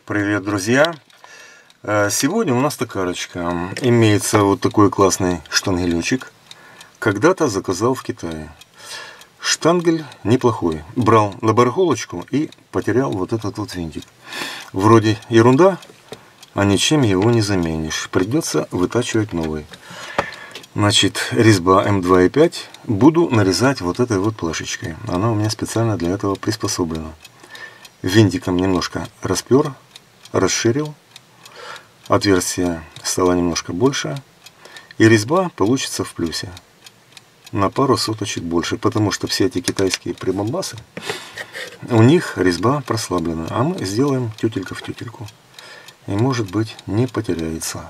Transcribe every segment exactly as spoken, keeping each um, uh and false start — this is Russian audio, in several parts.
Привет, друзья! Сегодня у нас токарочка. Имеется вот такой классный штангелечек. Когда-то заказал в Китае. Штангель неплохой. Брал на барахолочку и потерял вот этот вот винтик. Вроде ерунда, а ничем его не заменишь. Придется вытачивать новый. Значит, резьба эм два и пять. Буду нарезать вот этой вот плашечкой. Она у меня специально для этого приспособлена. Винтиком немножко распер, расширил. Отверстие стало немножко больше. И резьба получится в плюсе. На пару соточек больше. Потому что все эти китайские прибамбасы, у них резьба прослаблена. А мы сделаем тютелька в тютельку. И может быть не потеряется.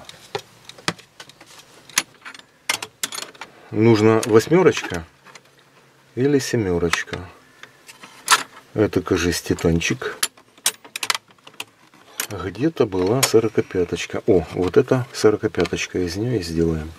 Нужна восьмерочка или семерочка. Это, кажется, титанчик. Где-то была сорокопяточка. О, вот это сорокопяточка. Из нее и сделаем.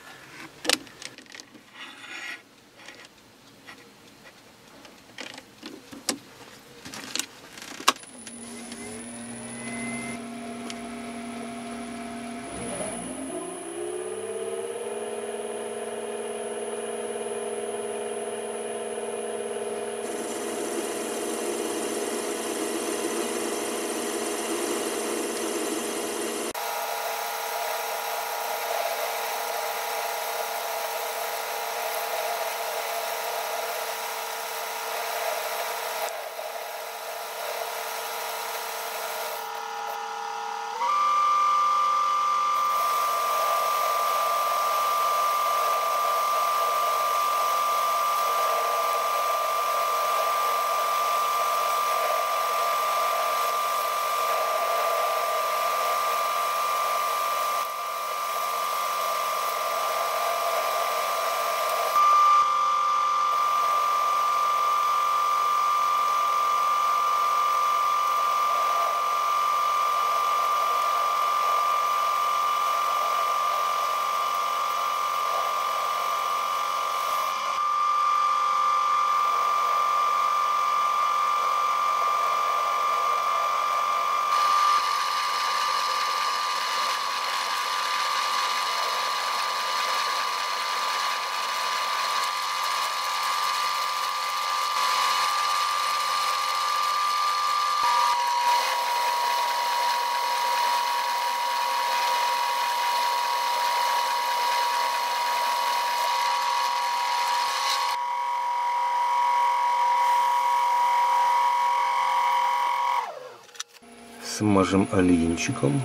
Смажем оливчиком.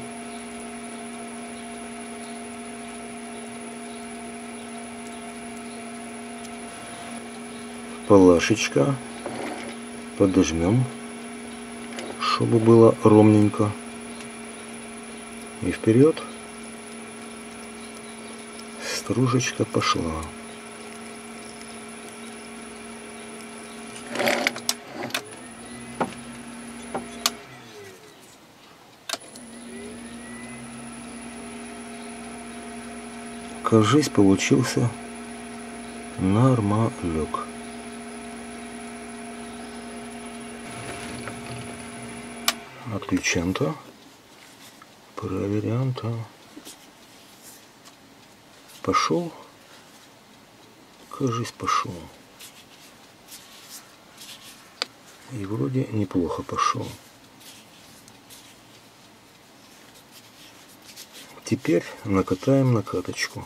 Плашечка подожмем, чтобы было ровненько. И вперед. Стружечка пошла. Кажись, получился нормалек. Отключаем-то. Проверяем-то. Пошел. Кажись, пошел. И вроде неплохо пошел. Теперь накатаем накаточку.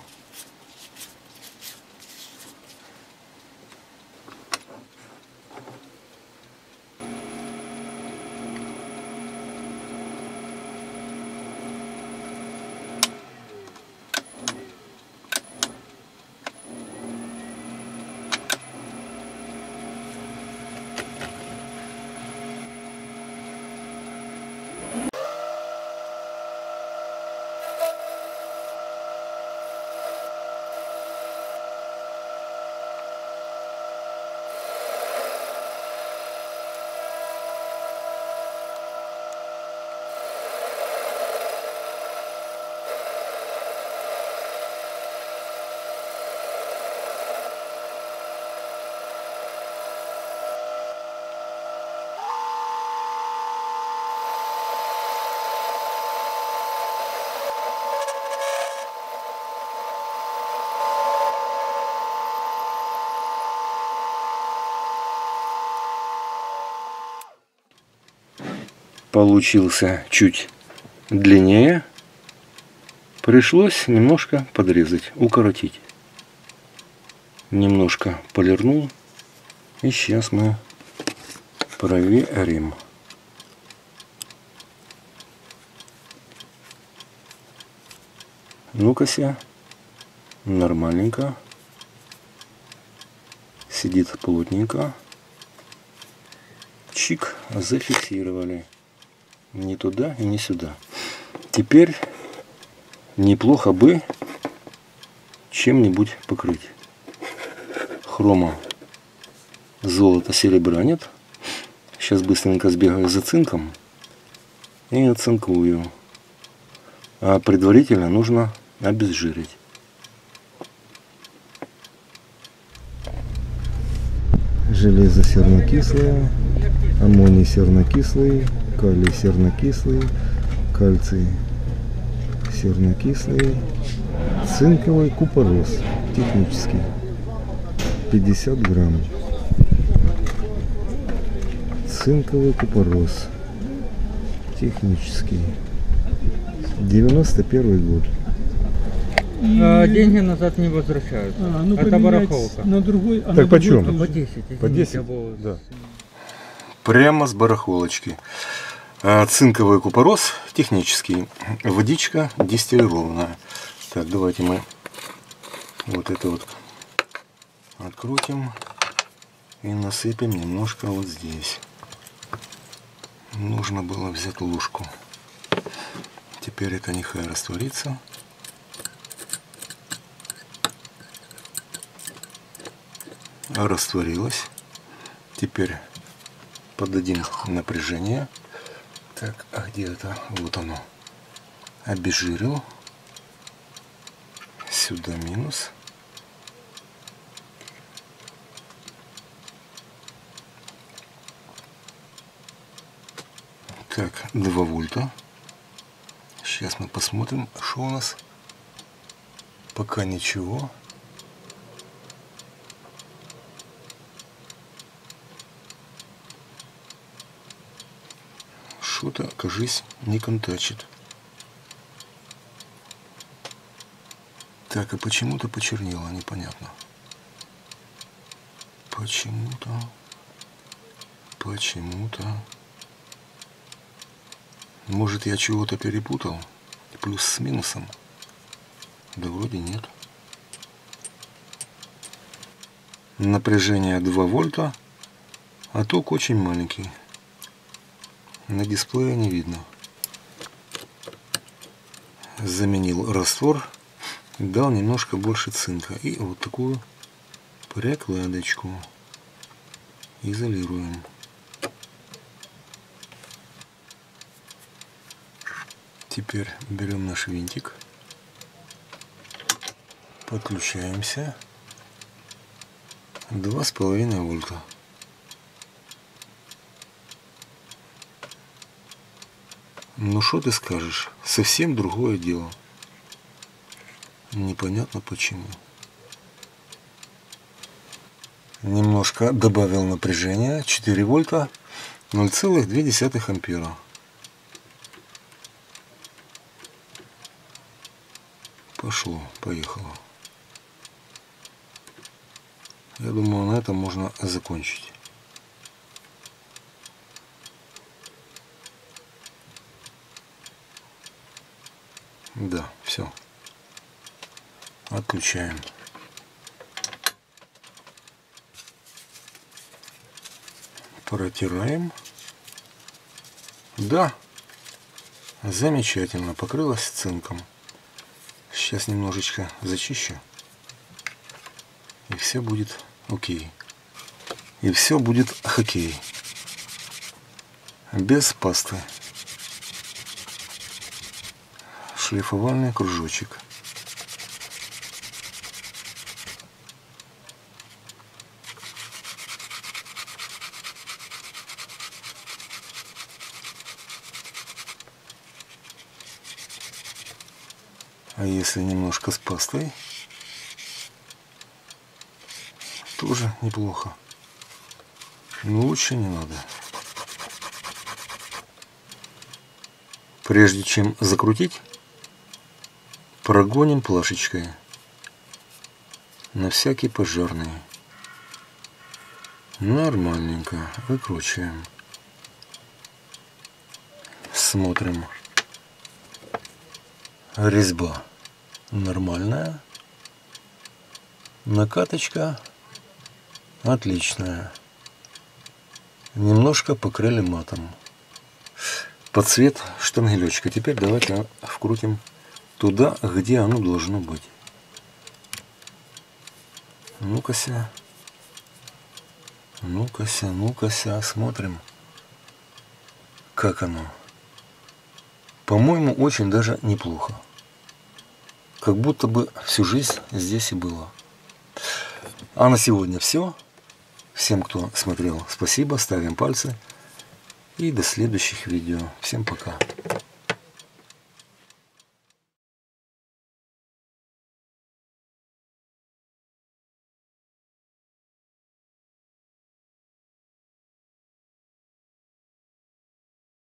получился чуть длиннее. Пришлось немножко подрезать, укоротить. Немножко полирнул. И сейчас мы проверим. Ну-ка-ся. Нормальненько. Сидит плотненько. Чик, зафиксировали. Не туда и не сюда. Теперь неплохо бы чем-нибудь покрыть. Хрома, золото, серебра нет. Сейчас быстренько сбегаю за цинком и оцинкую. А предварительно нужно обезжирить. Железо сернокислое, аммоний сернокислый, калий сернокислый, кальций сернокислый, цинковый купорос технический пятьдесят грамм. Цинковый купорос технический девяносто первый год. А, деньги назад не возвращаются. А, ну, это барахолка. На другой, а Так на почем? другой По тоже. десять. Извините, По десять? я был- Да. Прямо с барахолочки. А, цинковый купорос технический. Водичка дистиллированная. Так, давайте мы вот это вот открутим и насыпем немножко вот здесь. Нужно было взять ложку. Теперь это нехай растворится. Растворилось. Теперь подадим напряжение. Так, а где это? Вот оно. Обезжирил. Сюда минус. Так, два вольта. Сейчас мы посмотрим, что у нас. Пока ничего. Что-то, кажись, не контачит. Так, а почему-то почернело, непонятно. Почему-то. Почему-то. Может, я чего-то перепутал? Плюс с минусом? Да вроде нет. Напряжение два вольта, а ток очень маленький. На дисплее не видно. Заменил раствор, дал немножко больше цинка. И вот такую прикладочку изолируем. Теперь берем наш винтик, подключаемся. Два с половиной вольта. Ну что ты скажешь? Совсем другое дело. Непонятно почему. Немножко добавил напряжения. четыре вольта. ноль целых две десятых ампера. Пошло, поехало. Я думаю, на этом можно закончить. Да, все. Отключаем. Протираем. Да, замечательно, покрылась цинком. Сейчас немножечко зачищу. И все будет окей. И все будет хоккей. Без пасты. Шлифовальный кружочек. А если немножко с пастой, тоже неплохо. Но лучше не надо. Прежде чем закрутить, прогоним плашечкой на всякий пожарный. Нормальненько выкручиваем. Смотрим. Резьба нормальная. Накаточка отличная. Немножко покрыли матом. Под цвет штангелечка. Теперь давайте вкрутим туда, где оно должно быть. Ну-ка-ся. Ну-ка-ся, ну-ка-ся. Смотрим, как оно. По-моему, очень даже неплохо. Как будто бы всю жизнь здесь и было. А на сегодня все. Всем, кто смотрел, спасибо. Ставим пальцы. И до следующих видео. Всем пока.